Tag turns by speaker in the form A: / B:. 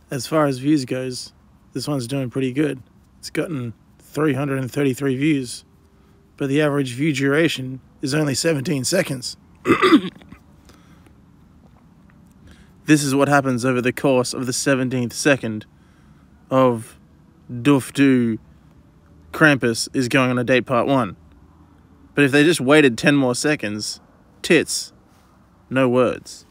A: As far as views goes, this one's doing pretty good. It's gotten 333 views, but the average view duration is only 17 seconds. This is what happens over the course of the 17th second of Doofdoo Krampus is going on a date part 1. But if they just waited 10 more seconds, tits, no words.